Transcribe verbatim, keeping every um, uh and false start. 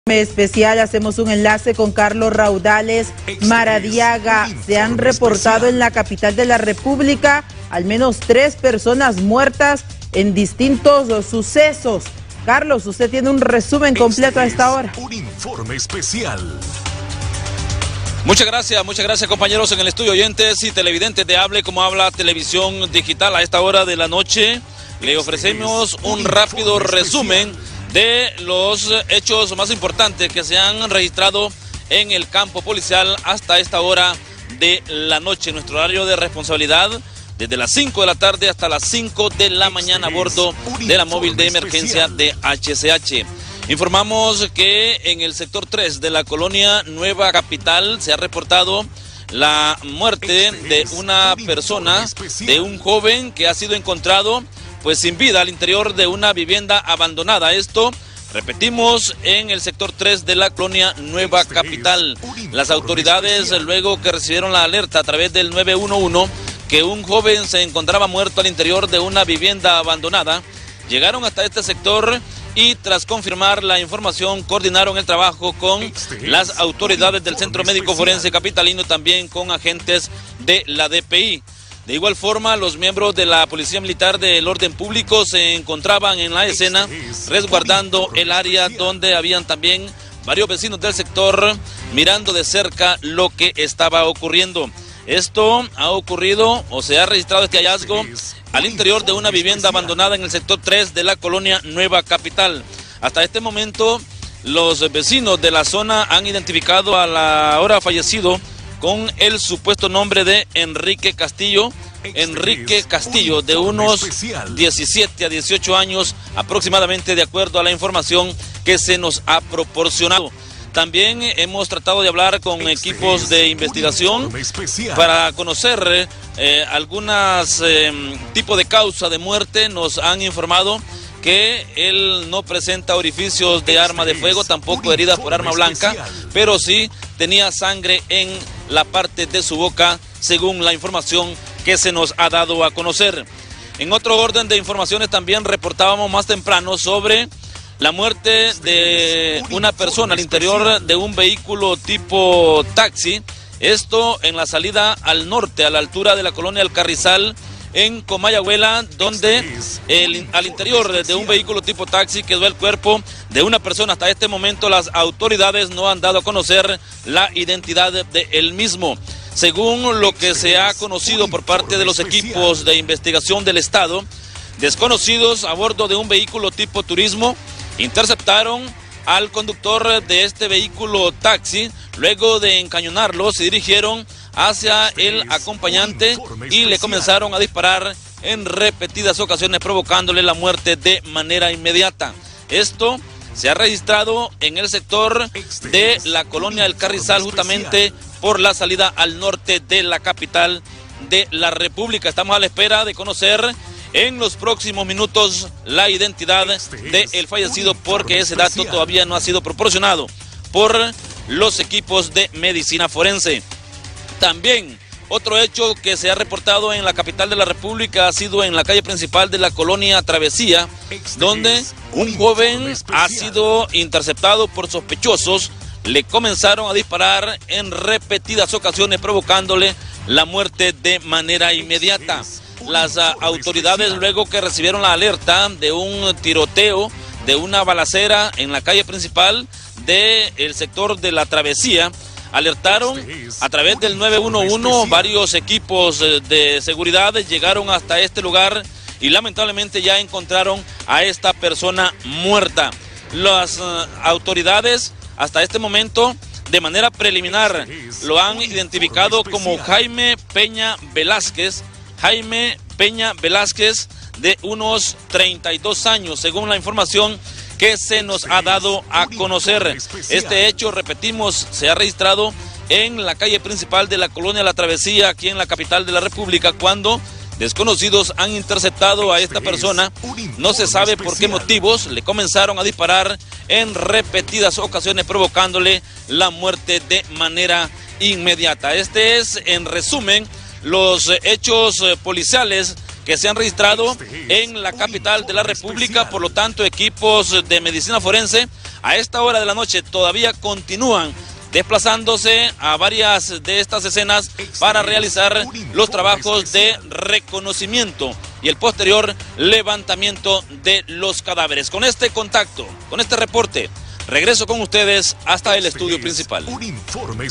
Especial, hacemos un enlace con Carlos Raudales Maradiaga. Se han reportado en la capital de la República al menos tres personas muertas en distintos sucesos. Carlos, usted tiene un resumen completo a esta hora. Un informe especial. Muchas gracias, muchas gracias compañeros en el estudio, oyentes y televidentes de Hable Como Habla Televisión Digital. A esta hora de la noche le ofrecemos un rápido resumen de los hechos más importantes que se han registrado en el campo policial hasta esta hora de la noche. Nuestro horario de responsabilidad desde las cinco de la tarde hasta las cinco de la mañana a bordo de la móvil de emergencia de H C H. Informamos que en el sector tres de la colonia Nueva Capital se ha reportado la muerte de una persona, de un joven que ha sido encontrado pues sin vida al interior de una vivienda abandonada. Esto, repetimos, en el sector tres de la colonia Nueva Capital. Las autoridades, luego que recibieron la alerta a través del nueve uno uno que un joven se encontraba muerto al interior de una vivienda abandonada, llegaron hasta este sector y tras confirmar la información coordinaron el trabajo con las autoridades del Centro Médico Forense Capitalino, también con agentes de la D P I. De igual forma, los miembros de la Policía Militar del Orden Público se encontraban en la escena resguardando el área donde habían también varios vecinos del sector mirando de cerca lo que estaba ocurriendo. Esto ha ocurrido o se ha registrado este hallazgo al interior de una vivienda abandonada en el sector tres de la colonia Nueva Capital. Hasta este momento, los vecinos de la zona han identificado a la ahora fallecido con el supuesto nombre de Enrique Castillo, Enrique Castillo, de unos diecisiete a dieciocho años aproximadamente, de acuerdo a la información que se nos ha proporcionado. También hemos tratado de hablar con equipos de investigación para conocer eh, algunas eh, tipos de causa de muerte. Nos han informado que él no presenta orificios de arma de fuego, tampoco heridas por arma blanca, pero sí tenía sangre en la parte de su boca, según la información que se nos ha dado a conocer. En otro orden de informaciones, también reportábamos más temprano sobre la muerte de una persona al interior de un vehículo tipo taxi, esto en la salida al norte, a la altura de la colonia El Carrizal, en Comayagüela, donde el, al interior de un vehículo tipo taxi quedó el cuerpo de una persona. Hasta este momento las autoridades no han dado a conocer la identidad de él mismo. Según lo que se ha conocido por parte de los equipos de investigación del Estado, desconocidos a bordo de un vehículo tipo turismo interceptaron al conductor de este vehículo taxi. Luego de encañonarlo, se dirigieron hacia el acompañante y le comenzaron a disparar en repetidas ocasiones, provocándole la muerte de manera inmediata. Esto se ha registrado en el sector de la colonia El Carrizal, justamente por la salida al norte de la capital de la República. Estamos a la espera de conocer en los próximos minutos la identidad del fallecido, porque ese dato todavía no ha sido proporcionado por los equipos de medicina forense. También otro hecho que se ha reportado en la capital de la República ha sido en la calle principal de la colonia Travesía, donde un joven ha sido interceptado por sospechosos. Le comenzaron a disparar en repetidas ocasiones, provocándole la muerte de manera inmediata. Las uh, autoridades, luego que recibieron la alerta de un tiroteo, de una balacera en la calle principal del sector de la Travesía, alertaron a través del nueve uno uno. Varios equipos de seguridad llegaron hasta este lugar y lamentablemente ya encontraron a esta persona muerta. Las uh, autoridades hasta este momento, de manera preliminar, lo han identificado como Jaime Peña Velázquez, Jaime Peña Velázquez, de unos treinta y dos años, según la información que se nos ha dado a conocer. Este hecho, repetimos, se ha registrado en la calle principal de la colonia La Travesía, aquí en la capital de la República, cuando desconocidos han interceptado a esta persona. No se sabe por qué motivos, le comenzaron a disparar en repetidas ocasiones, provocándole la muerte de manera inmediata. Este es, en resumen, los hechos policiales que se han registrado en la capital de la República. Por lo tanto, equipos de medicina forense A esta hora de la noche todavía continúan desplazándose a varias de estas escenas para realizar los trabajos de reconocimiento y el posterior levantamiento de los cadáveres. Con este contacto, con este reporte, regreso con ustedes hasta el estudio principal. Un informe